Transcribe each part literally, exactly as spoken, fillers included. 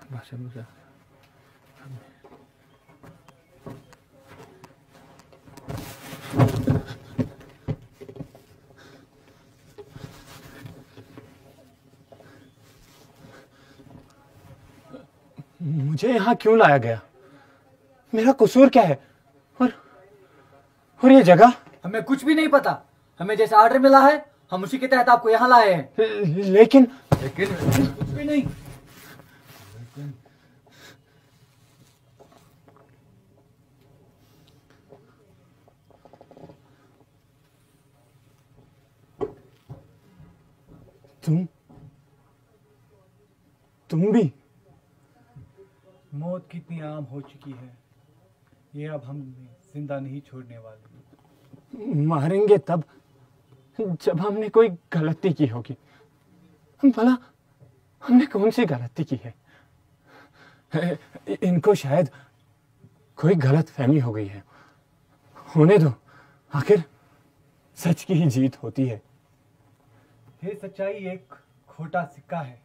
बस बस मुझे यहाँ क्यों लाया गया? मेरा कसूर क्या है? और और ये जगह? हमें कुछ भी नहीं पता। हमें जैसा ऑर्डर मिला है हम उसी के तहत आपको यहाँ लाए हैं। लेकिन लेकिन कुछ भी नहीं। तुम तुम भी? मौत कितनी आम हो चुकी है, ये अब हम जिंदा नहीं छोड़ने वाले। मारेंगे तब जब हमने कोई गलती की होगी। भला हमने कौन सी गलती की है? इनको शायद कोई गलत फहमी हो गई है। होने दो, आखिर सच की ही जीत होती है। ये सच्चाई एक खोटा सिक्का है।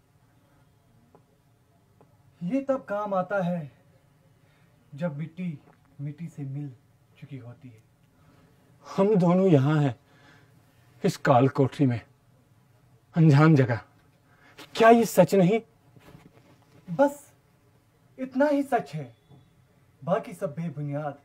ये तब काम आता है जब मिट्टी मिट्टी से मिल चुकी होती है। हम दोनों यहाँ हैं, इस काल कोठरी में, अनजान जगह। क्या ये सच नहीं? बस इतना ही सच है, बाकी सब बेबुनियाद।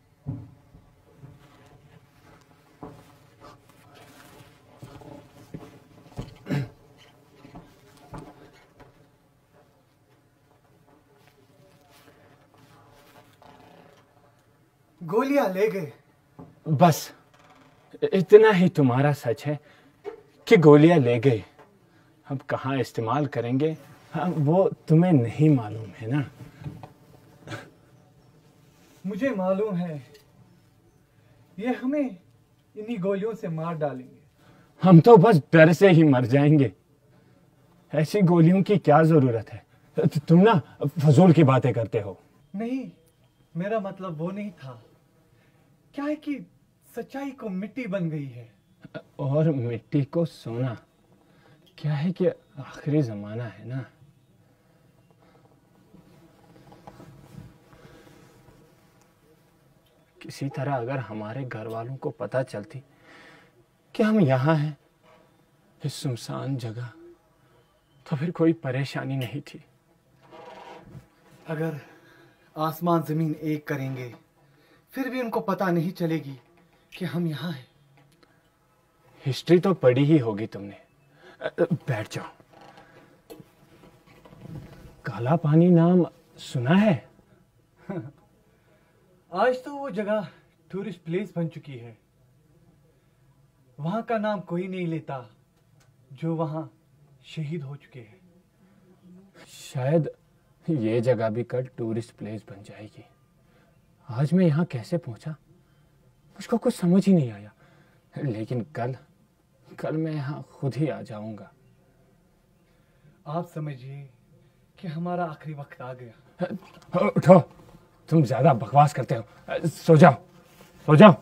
गोलियां ले गए। बस इतना ही तुम्हारा सच है कि गोलियां ले गए। अब कहाँ इस्तेमाल करेंगे वो तुम्हें नहीं मालूम है ना? मुझे मालूम है, ये हमें इन्हीं गोलियों से मार डालेंगे। हम तो बस डर से ही मर जाएंगे। ऐसी गोलियों की क्या जरूरत है? तुम ना फजूल की बातें करते हो। नहीं, मेरा मतलब वो नहीं था। क्या है कि सच्चाई को मिट्टी बन गई है और मिट्टी को सोना। क्या है कि आखिरी जमाना है ना। किसी तरह अगर हमारे घर वालों को पता चलती कि हम यहाँ हैं, इस सुनसान जगह, तो फिर कोई परेशानी नहीं थी। अगर आसमान जमीन एक करेंगे फिर भी उनको पता नहीं चलेगी कि हम यहाँ हैं। हिस्ट्री तो पढ़ी ही होगी तुमने। बैठ जाओ। काला पानी नाम सुना है? आज तो वो जगह टूरिस्ट प्लेस बन चुकी है। वहां का नाम कोई नहीं लेता जो वहां शहीद हो चुके हैं। शायद ये जगह भी कल टूरिस्ट प्लेस बन जाएगी। आज मैं यहाँ कैसे पहुंचा मुझको कुछ समझ ही नहीं आया। लेकिन कल कल मैं यहाँ खुद ही आ जाऊंगा। आप समझिए कि हमारा आखिरी वक्त आ गया। उठो, तुम ज्यादा बकवास करते हो। सो जाओ, सो जाओ।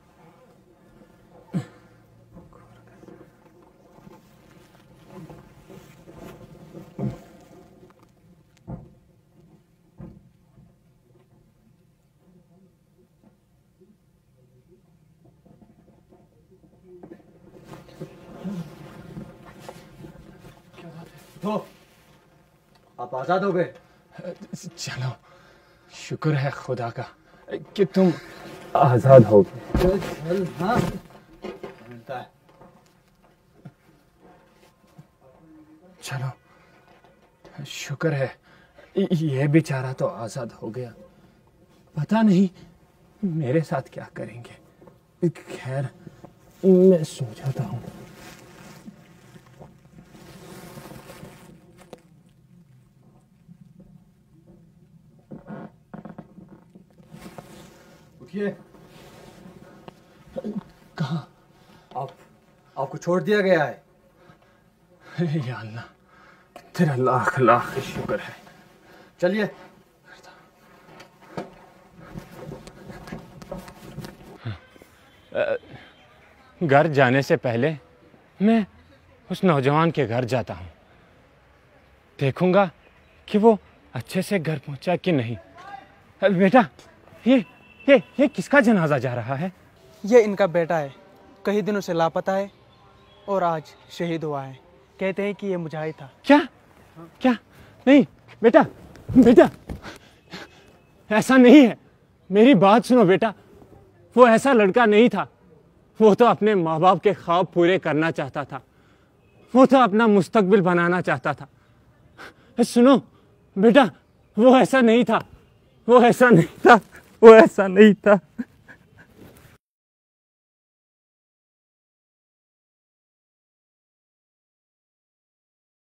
तो आप आजाद हो गए। चलो, शुक्र है खुदा का कि तुम आजाद हो गए। चल चल, हाँ मिलता है। चलो, शुक्र है ये बेचारा तो आजाद हो गया। पता नहीं मेरे साथ क्या करेंगे। खैर, मैं सो जाता हूँ। उठिए। कहाँ? आप आपको छोड़ दिया गया है। या अल्लाह, तेरा लाख लाख शुक्र है। चलिए। घर जाने से पहले मैं उस नौजवान के घर जाता हूँ। देखूंगा कि वो अच्छे से घर पहुंचा कि नहीं। बेटा, ये ये ये किसका जनाजा जा रहा है? ये इनका बेटा है, कई दिनों से लापता है और आज शहीद हुआ है। कहते हैं कि ये मुजाहिद था। क्या क्या? नहीं बेटा, बेटा ऐसा नहीं है, मेरी बात सुनो बेटा। वो ऐसा लड़का नहीं था। वो तो अपने माँ बाप के ख्वाब पूरे करना चाहता था। वो तो अपना मुस्तकबिल बनाना चाहता था। सुनो बेटा, वो ऐसा नहीं था, वो ऐसा नहीं था, वो ऐसा नहीं था।